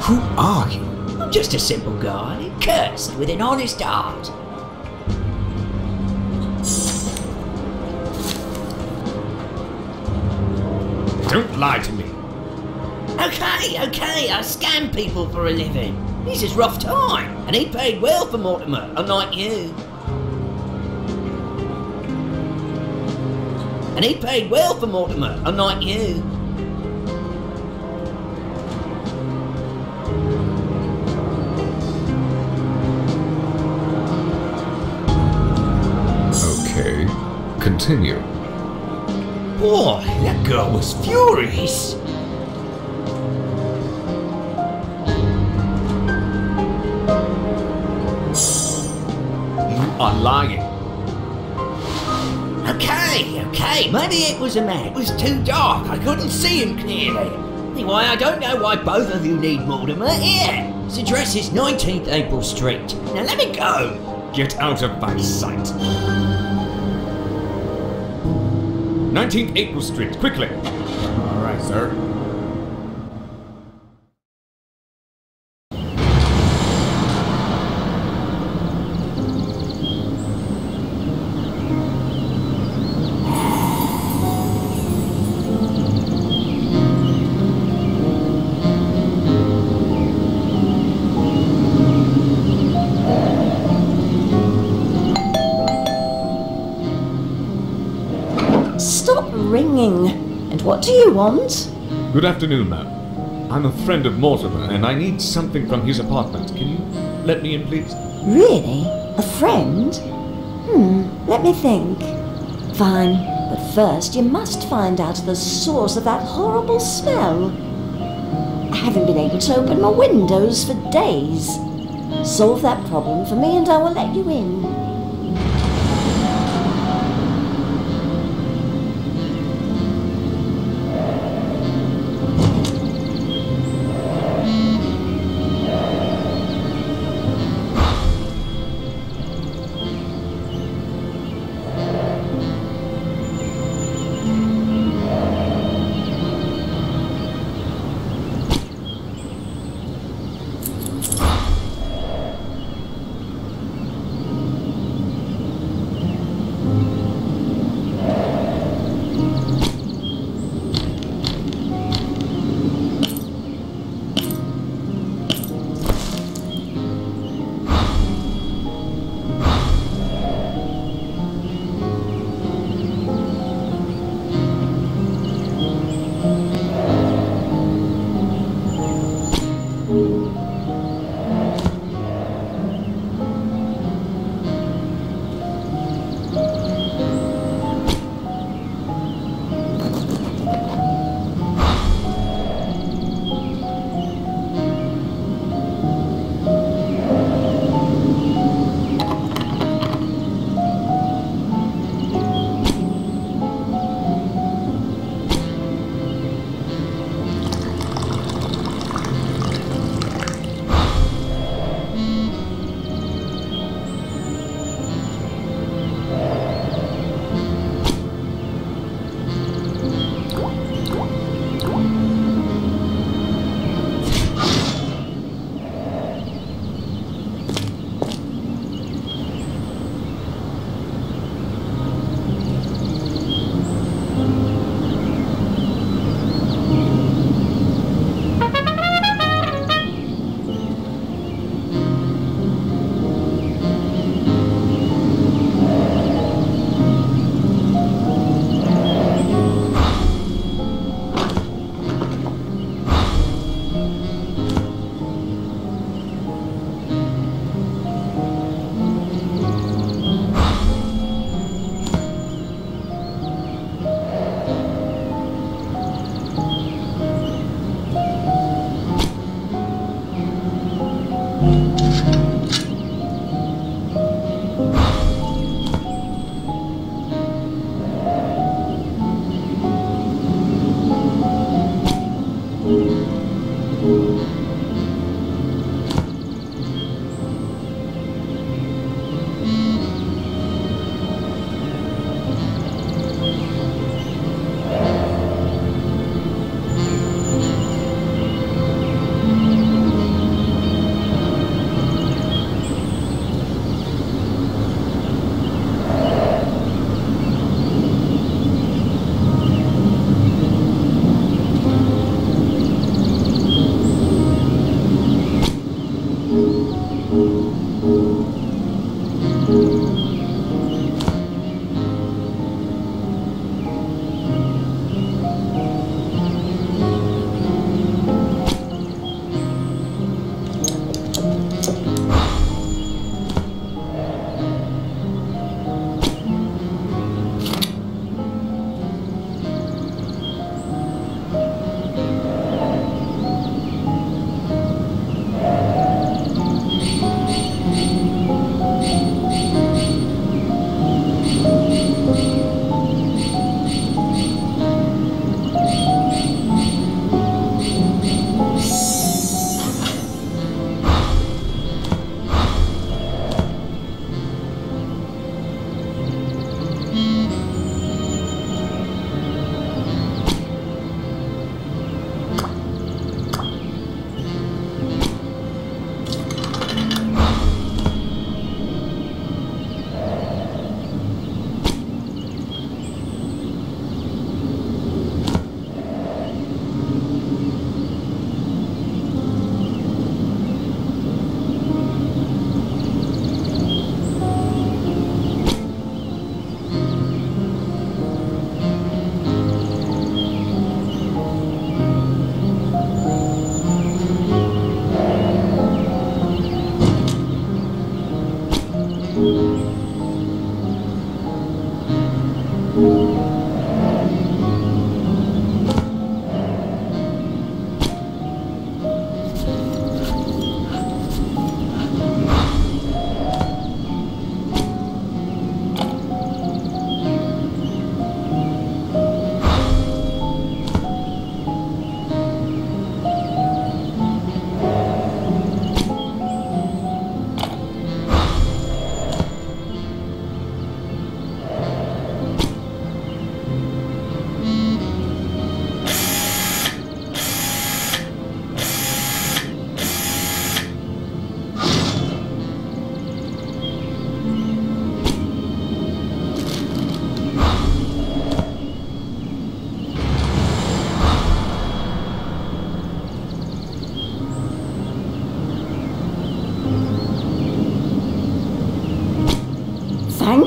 Who are you? I'm just a simple guy, cursed with an honest heart. Don't lie to me. Okay, I scam people for a living. This is rough time, and he paid well for Mortimer, unlike you. And he paid well for Mortimer, unlike you. Okay, continue. Boy, that girl was furious. You are lying. Okay, maybe it was a man. It was too dark, I couldn't see him clearly. Anyway, I don't know why both of you need Mortimer. Here, his address is 19th April Street. Now let me go. Get out of my sight. 19th April Street, quickly. All right, sir. Stop ringing. And what do you want? Good afternoon, ma'am. I'm a friend of Mortimer, and I need something from his apartment. Can you let me in, please? Really? A friend? Let me think. Fine, but first you must find out the source of that horrible smell. I haven't been able to open my windows for days. Solve that problem for me and I will let you in.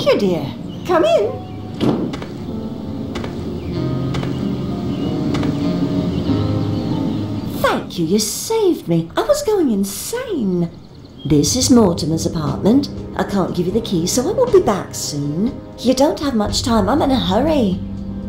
pleasure, dear. Come in. Thank you, you saved me. I was going insane. This is Mortimer's apartment. I can't give you the key, so I will be back soon. You don't have much time. I'm in a hurry.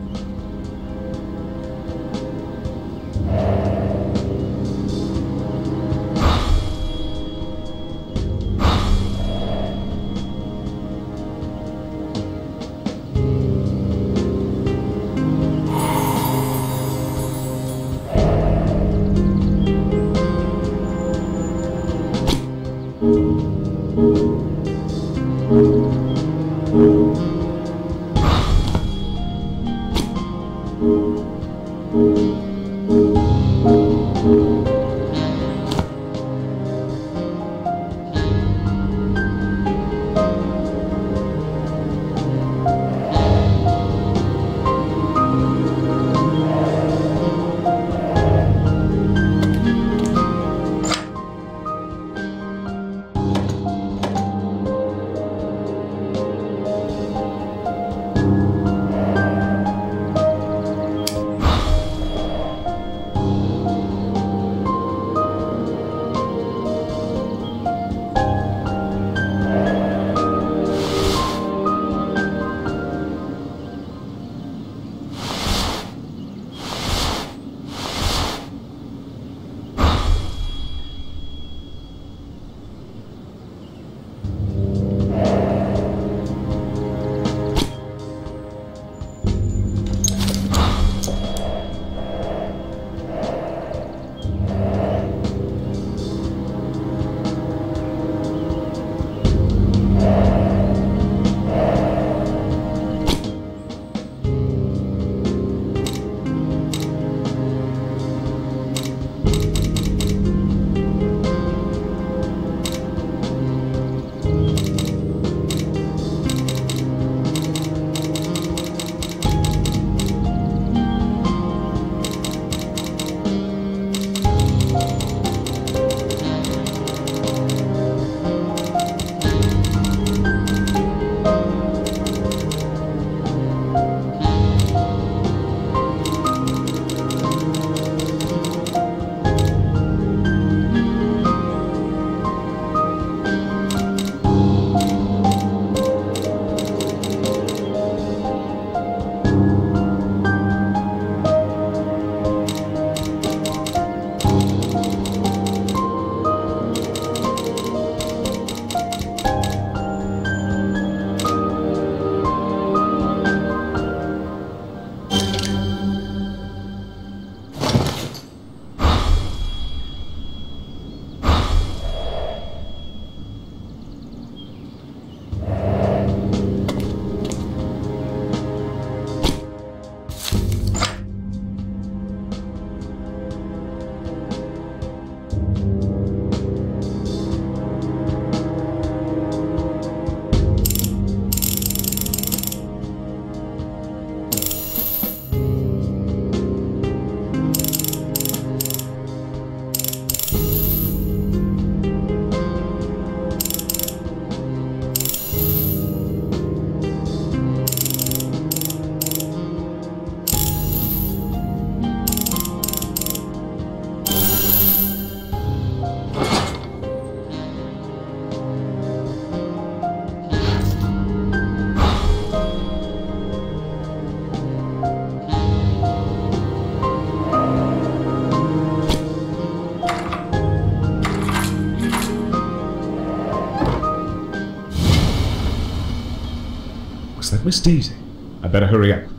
Was that Miss Daisy? I better hurry up.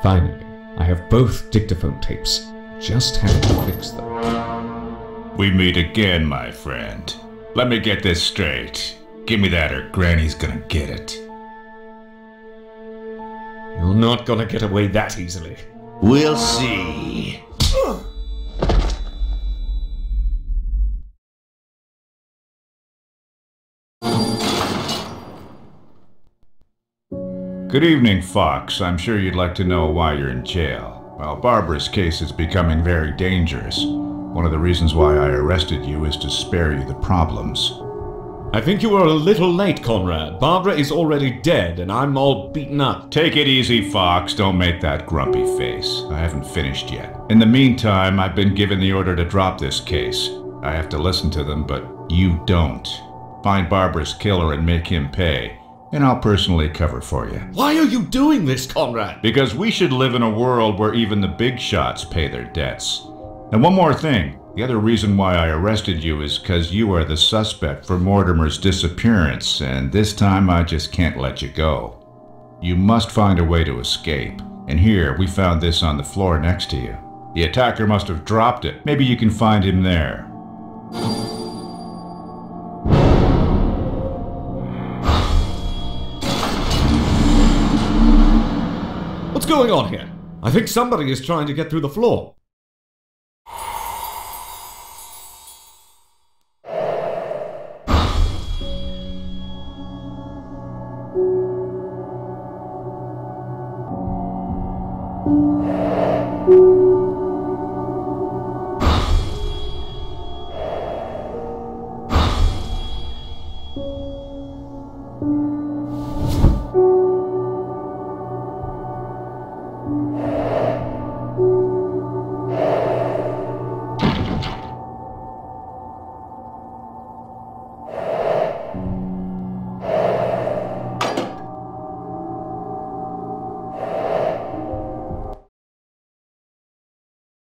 Finally, I have both dictaphone tapes. Just have to fix them. We meet again, my friend. Let me get this straight. Give me that or Granny's gonna get it. You're not gonna get away that easily. We'll see. Good evening, Fox. I'm sure you'd like to know why you're in jail. Well, Barbara's case is becoming very dangerous. One of the reasons why I arrested you is to spare you the problems. I think you were a little late, Conrad. Barbara is already dead, and I'm all beaten up. Take it easy, Fox. Don't make that grumpy face. I haven't finished yet. In the meantime, I've been given the order to drop this case. I have to listen to them, but you don't. Find Barbara's killer and make him pay, and I'll personally cover for you. Why are you doing this, Conrad? Because we should live in a world where even the big shots pay their debts. And one more thing. The other reason why I arrested you is because you are the suspect for Mortimer's disappearance, and this time I just can't let you go. You must find a way to escape. And here, we found this on the floor next to you. The attacker must have dropped it. Maybe you can find him there. What's going on here? I think somebody is trying to get through the floor.